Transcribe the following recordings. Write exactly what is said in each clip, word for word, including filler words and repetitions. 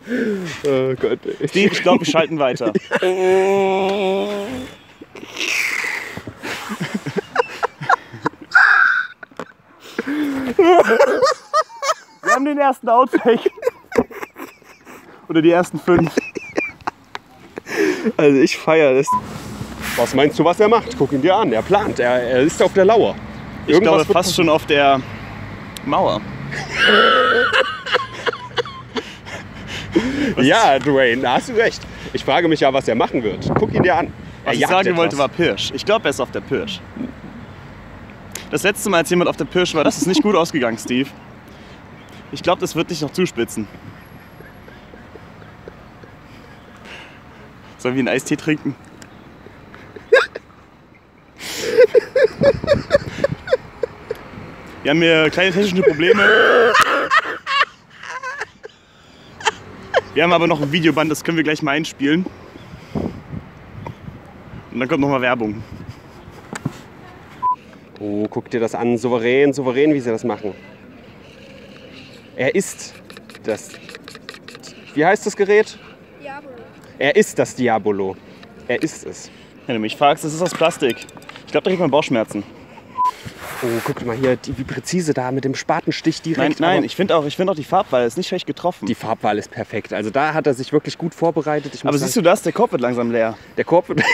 Oh Gott. Steve, ich glaube, wir schalten weiter. Wir haben den ersten Outtake. Oder die ersten fünf. Also ich feiere das. Was meinst du, was er macht? Guck ihn dir an. Er plant. Er, er ist auf der Lauer. Ich glaube fast schon auf der Mauer. Ja, Dwayne, da hast du recht. Ich frage mich ja, was er machen wird. Guck ihn dir an. Was ich sagen wollte, war Pirsch. Ich glaube, er ist auf der Pirsch. Das letzte Mal, als jemand auf der Pirsch war, das ist nicht gut ausgegangen, Steve. Ich glaube, das wird dich noch zuspitzen. Sollen wir einen Eistee trinken? Wir haben hier kleine technische Probleme. Wir haben aber noch ein Videoband, das können wir gleich mal einspielen. Und dann kommt noch mal Werbung. Oh, guck dir das an. Souverän, souverän, wie sie das machen. Er ist das... Wie heißt das Gerät? Diabolo. Er ist das Diabolo. Er ist es. Wenn du mich fragst, das ist aus Plastik. Ich glaube, da kriegt man Bauchschmerzen. Oh, guck mal hier, die, wie präzise da mit dem Spatenstich direkt. Nein, nein, ich finde auch, ich find auch die Farbwahl ist nicht schlecht getroffen. Die Farbwahl ist perfekt. Also da hat er sich wirklich gut vorbereitet. Ich aber siehst du das? Der Korb wird langsam leer. Der Korb wird...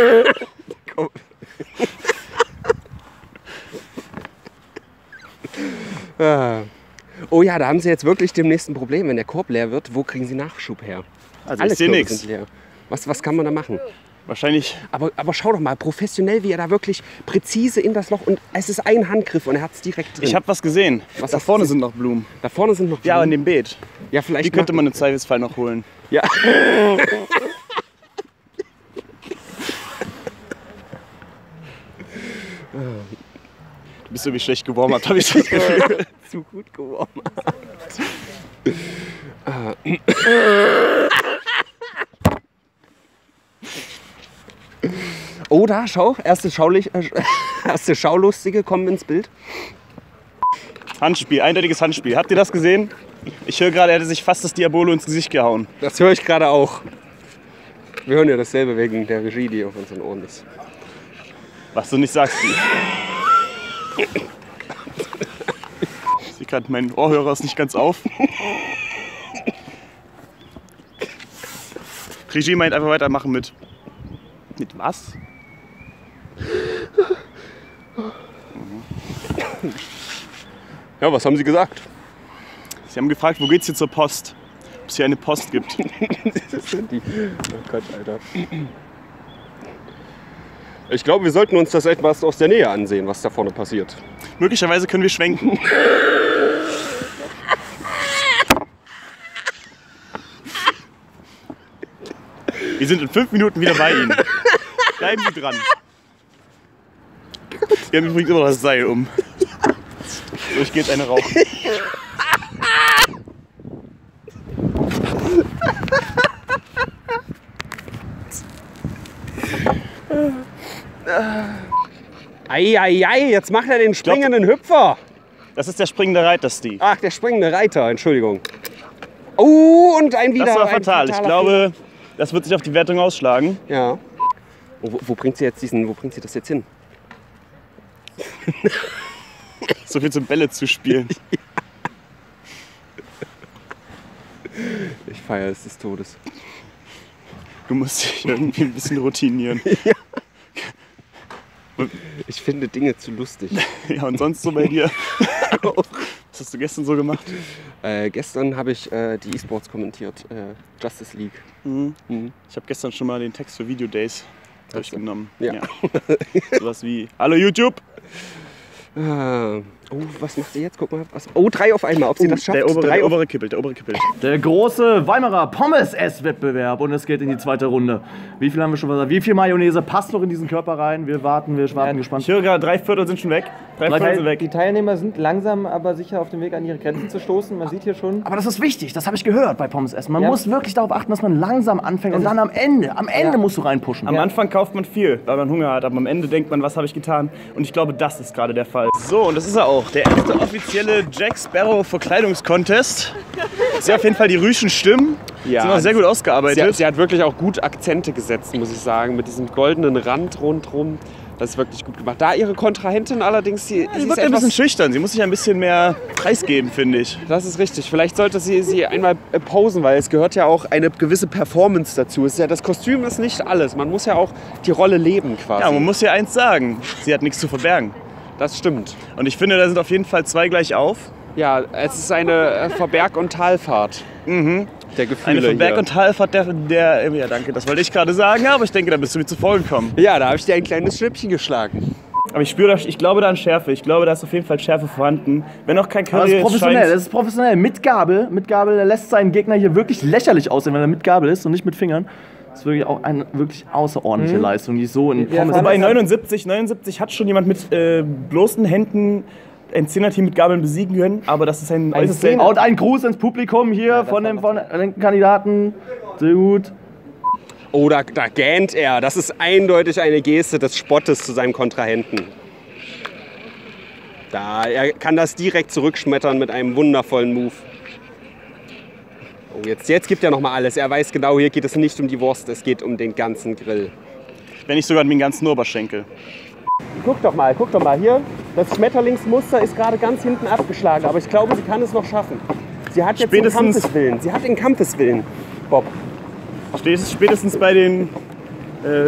Oh ja, da haben sie jetzt wirklich dem nächsten Problem. Wenn der Korb leer wird, wo kriegen sie Nachschub her? Also Alle ich sehe Körbe nichts. sind leer. Was, was kann man da machen? Wahrscheinlich. Aber, aber schau doch mal, professionell, wie er da wirklich präzise in das Loch... Und es ist ein Handgriff und er hat es direkt drin. Ich habe was gesehen. Was da hast vorne du sind noch Blumen. Da vorne sind noch Blumen? Ja, in dem Beet. Ja, vielleicht die könnte machen- man im Zweifelsfall noch holen. Ja. Du bist so wie schlecht gewarmt, habe ich das Gefühl. Zu gut geworden. Oh, da, schau. Erste, Schaulich, äh, erste Schaulustige kommen ins Bild. Handspiel, eindeutiges Handspiel. Habt ihr das gesehen? Ich höre gerade, er hätte sich fast das Diabolo ins Gesicht gehauen. Das höre ich gerade auch. Wir hören ja dasselbe wegen der Regie, die auf unseren Ohren ist. Was du nicht sagst, Steve. Ich sehe gerade, mein Ohrhörer ist nicht ganz auf. Regie meint einfach weitermachen mit. Mit was? Ja, was haben Sie gesagt? Sie haben gefragt, wo geht's hier zur Post? Ob es hier eine Post gibt. Das sind die. Oh Gott, Alter. Ich glaube, wir sollten uns das etwas aus der Nähe ansehen, was da vorne passiert. Möglicherweise können wir schwenken. Wir sind in fünf Minuten wieder bei Ihnen. Bleiben Sie dran. Wir haben übrigens immer noch das Seil um. So, ich gehe jetzt eine rauchen. Eieiei, jetzt macht er den springenden Hüpfer. Das ist der springende Reiter, Steve. Ach, der springende Reiter, Entschuldigung. Oh, und ein wieder. Das war ein fatal. Ich fataler glaube, das wird sich auf die Wertung ausschlagen. Fehler. Ja. Oh, wo, wo bringt sie jetzt diesen, wo bringt sie das jetzt hin? So viel zum Bälle zu spielen. Ich feiere es des Todes. Du musst dich irgendwie ein bisschen routinieren. Ich finde Dinge zu lustig. Ja, und sonst so bei dir? Was hast du gestern so gemacht? Äh, gestern habe ich äh, die E-Sports kommentiert, äh, Justice League. Mhm. Mhm. Ich habe gestern schon mal den Text für Video Days durchgenommen. Ja. Ja. Sowas wie: Hallo YouTube! Ah. Oh, was macht sie jetzt? Guck mal. Was. Oh, drei auf einmal. Ob sie das schafft? Der obere, drei der auf obere kippelt, der obere kippelt. Der große Weimarer Pommes-Ess-Wettbewerb und es geht in die zweite Runde. Wie viel haben wir schon gesagt? Wie viel Mayonnaise passt noch in diesen Körper rein? Wir warten, wir warten gespannt. Ich höre gerade, drei Viertel sind schon weg. Drei Viertel sind weg. Die Teilnehmer sind langsam, aber sicher auf dem Weg an ihre Grenzen zu stoßen. Man sieht hier schon. Aber das ist wichtig, das habe ich gehört bei Pommes essen. Man Ja. muss wirklich darauf achten, dass man langsam anfängt und dann am Ende, am Ende Ja. musst du reinpushen. Am Anfang kauft man viel, weil man Hunger hat, aber am Ende denkt man, was habe ich getan? Und ich glaube, das ist gerade der Fall. So, und das ist er auch. auch. Der erste offizielle Jack Sparrow Verkleidungskontest. Sie hat auf jeden Fall die Rüschen Stimmen. Ja, sind auch sehr gut ausgearbeitet. Sie hat, sie hat wirklich auch gut Akzente gesetzt, muss ich sagen, mit diesem goldenen Rand rundherum. Das ist wirklich gut gemacht. Da ihre Kontrahentin allerdings, sie, Sie sie ist wirkt ein etwas, bisschen schüchtern. Sie muss sich ein bisschen mehr preisgeben, finde ich. das ist richtig. Vielleicht sollte sie sie einmal äh, posen, weil es gehört ja auch eine gewisse Performance dazu. Es ist ja, das Kostüm ist nicht alles. Man muss ja auch die Rolle leben quasi. Ja, man muss ja eins sagen. Sie hat nichts zu verbergen. Das stimmt. Und ich finde, da sind auf jeden Fall zwei gleich auf. Ja, es ist eine äh, Verberg- und Talfahrt Mhm. der Gefühle Eine von Berg- hier. und Talfahrt der, der... Ja, danke, das wollte ich gerade sagen, aber ich denke, da bist du mir zuvor gekommen. Ja, da habe ich dir ein kleines Schnippchen geschlagen. Aber ich spüre, ich glaube da an Schärfe. Ich glaube, da ist auf jeden Fall Schärfe vorhanden. Wenn auch kein Aber das Curry ist professionell, scheint. das ist professionell. Mit Gabel, mit Gabel, der lässt seinen Gegner hier wirklich lächerlich aussehen, wenn er mit Gabel ist und nicht mit Fingern. Das ist wirklich auch eine wirklich außerordentliche Leistung, die so in Ja, Pommes... vor Bei allem- neunundsiebzig, neunundsiebzig hat schon jemand mit äh, bloßen Händen ein Zehner-Team mit Gabeln besiegen können, aber das ist ein, Ein äußerst Zehner- selten. Und ein Gruß ins Publikum hier das von war dem, von dem Kandidaten. Sehr gut. Oh, da, da gähnt er. Das ist eindeutig eine Geste des Spottes zu seinem Kontrahenten. Da, er kann das direkt zurückschmettern mit einem wundervollen Move. Oh, jetzt, jetzt gibt er noch mal alles. Er weiß genau, hier geht es nicht um die Wurst, es geht um den ganzen Grill. Wenn nicht sogar den ganzen Oberschenkel. Guck doch mal, guck doch mal. Hier, das Schmetterlingsmuster ist gerade ganz hinten abgeschlagen, aber ich glaube, sie kann es noch schaffen. Sie hat jetzt den Spätestens- Kampfeswillen. Sie hat den Kampfeswillen, Bob. Spätestens, spätestens bei den... Äh,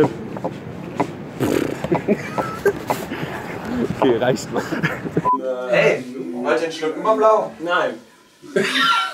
Okay, reicht mal. Hey, wollt ihr einen Schluck Überblau? Nein.